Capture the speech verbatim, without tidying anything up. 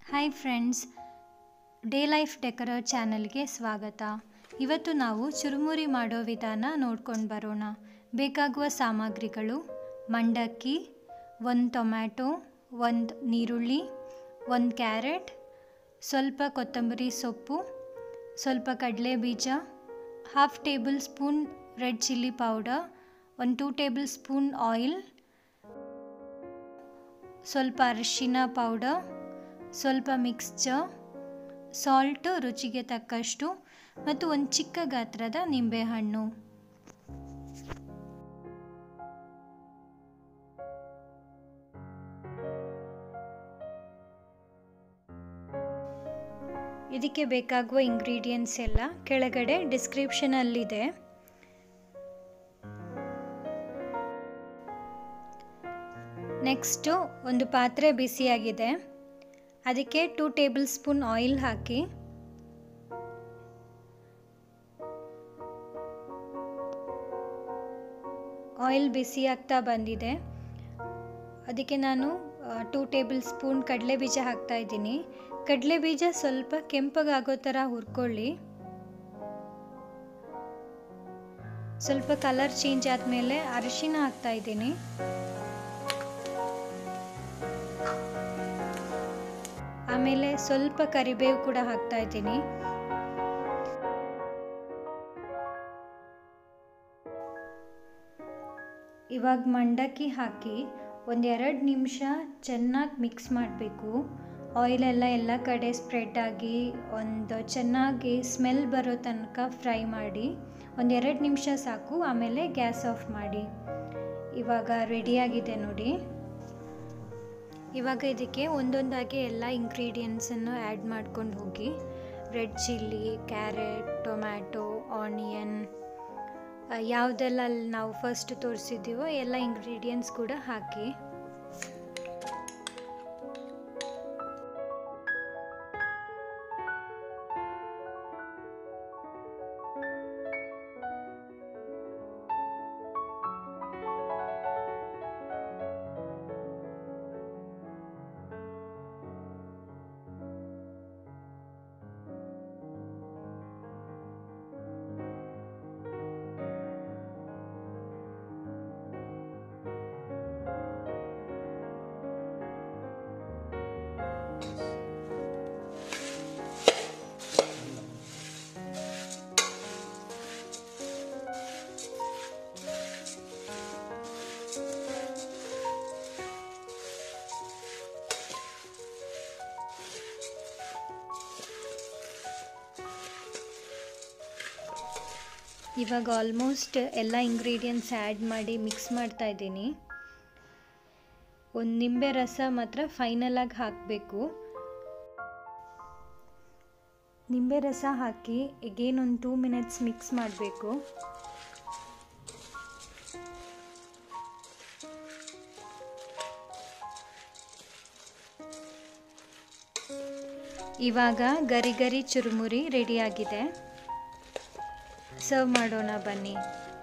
Hi friends, day life ಡೆಕರರ್ ಚಾನಲ್ಗೆ ಸ್ವಾಗತ. ಇವತ್ತು ನಾವು ಚುರುಮುರಿ ಮಾಡೋ ವಿಧಾನ ನೋಡ್ಕೊಂಡು ಬರೋಣ. ಬೇಕಾಗುವ ಸಾಮಗ್ರಿಗಳು: ಮಂಡಕ್ಕಿ, ಒಂದು ಟೊಮ್ಯಾಟೊ, ಒಂದು ನೀರುಳ್ಳಿ, ಒಂದು ಕ್ಯಾರೆಟ್, ಸ್ವಲ್ಪ ಕೊತ್ತಂಬರಿ ಸೊಪ್ಪು, ಸ್ವಲ್ಪ ಕಡಲೆ ಬೀಜ, half tablespoon red chilli powder, ಒಂದು ಟೂ ಟೇಬಲ್ ಸ್ಪೂನ್ ಆಯಿಲ್, ಸ್ವಲ್ಪ ಅರಿಶಿನ ಪೌಡರ್, ಸ್ವಲ್ಪ ಮಿಕ್ಸ್ಚರ್, ಸಾಲ್ಟು ರುಚಿಗೆ ತಕ್ಕಷ್ಟು ಮತ್ತು ಒಂದು ಚಿಕ್ಕ ಗಾತ್ರದ ನಿಂಬೆಹಣ್ಣು. ಇದಕ್ಕೆ ಬೇಕಾಗುವ ಇಂಗ್ರೀಡಿಯೆಂಟ್ಸ್ ಎಲ್ಲ ಕೆಳಗಡೆ ಡಿಸ್ಕ್ರಿಪ್ಷನಲ್ಲಿದೆ. ನೆಕ್ಸ್ಟು ಒಂದು ಪಾತ್ರೆ ಬಿಸಿಯಾಗಿದೆ, ಅದಕ್ಕೆ ಟೂ ಟೇಬಲ್ ಸ್ಪೂನ್ ಆಯಿಲ್ ಹಾಕಿ ಆಯಿಲ್ ಬಿಸಿ ಆಗ್ತಾ ಬಂದಿದೆ. ಅದಕ್ಕೆ ನಾನು ಟೂ ಟೇಬಲ್ ಸ್ಪೂನ್ ಕಡಲೆ ಬೀಜ ಹಾಕ್ತಾ ಇದ್ದೀನಿ. ಕಡಲೆ ಬೀಜ ಸ್ವಲ್ಪ ಕೆಂಪಗಾಗೋ ಥರ ಹುರ್ಕೊಳ್ಳಿ. ಸ್ವಲ್ಪ ಕಲರ್ ಚೇಂಜ್ ಆದಮೇಲೆ ಅರಿಶಿನ ಹಾಕ್ತಾ ಇದ್ದೀನಿ. ಆಮೇಲೆ ಸ್ವಲ್ಪ ಕರಿಬೇವು ಕೂಡ ಹಾಕ್ತಾ ಇದ್ದೀನಿ. ಇವಾಗ ಮಂಡಕ್ಕಿ ಹಾಕಿ ಒಂದೆರಡು ನಿಮಿಷ ಚೆನ್ನಾಗಿ ಮಿಕ್ಸ್ ಮಾಡಬೇಕು. ಆಯಿಲೆಲ್ಲ ಎಲ್ಲ ಕಡೆ ಸ್ಪ್ರೆಡ್ ಆಗಿ ಒಂದು ಚೆನ್ನಾಗಿ ಸ್ಮೆಲ್ ಬರೋ ತನಕ ಫ್ರೈ ಮಾಡಿ. ಒಂದೆರಡು ನಿಮಿಷ ಸಾಕು, ಆಮೇಲೆ ಗ್ಯಾಸ್ ಆಫ್ ಮಾಡಿ. ಇವಾಗ ರೆಡಿಯಾಗಿದೆ ನೋಡಿ. ಇವಾಗ ಇದಕ್ಕೆ ಒಂದೊಂದಾಗಿ ಎಲ್ಲ ಇಂಗ್ರೀಡಿಯೆಂಟ್ಸನ್ನು ಆ್ಯಡ್ ಮಾಡ್ಕೊಂಡು ಹೋಗಿ. Red chilli, carrot, tomato, onion, ಯಾವುದೆಲ್ಲ ನಾವು ಫಸ್ಟ್ ತೋರಿಸಿದ್ದೀವೋ ಎಲ್ಲ ಇಂಗ್ರೀಡಿಯೆಂಟ್ಸ್ ಕೂಡ ಹಾಕಿ. ಇವಾಗ ಆಲ್ಮೋಸ್ಟ್ ಎಲ್ಲ ಇಂಗ್ರೀಡಿಯೆಂಟ್ಸ್ ಆ್ಯಡ್ ಮಾಡಿ ಮಿಕ್ಸ್ ಮಾಡ್ತಾ ಇದ್ದೀನಿ. ಒಂದು ನಿಂಬೆ ರಸ ಮಾತ್ರ ಫೈನಲಾಗಿ ಹಾಕಬೇಕು. ನಿಂಬೆ ರಸ ಹಾಕಿ ಎಗೇನ್ ಒಂದು ಟೂ ಮಿನಿಟ್ಸ್ ಮಿಕ್ಸ್ ಮಾಡಬೇಕು. ಇವಾಗ ಗರಿ ಗರಿ ಚುರುಮುರಿ ರೆಡಿಯಾಗಿದೆ. ಸರ್ವ್ ಮಾಡೋಣ ಬನ್ನಿ.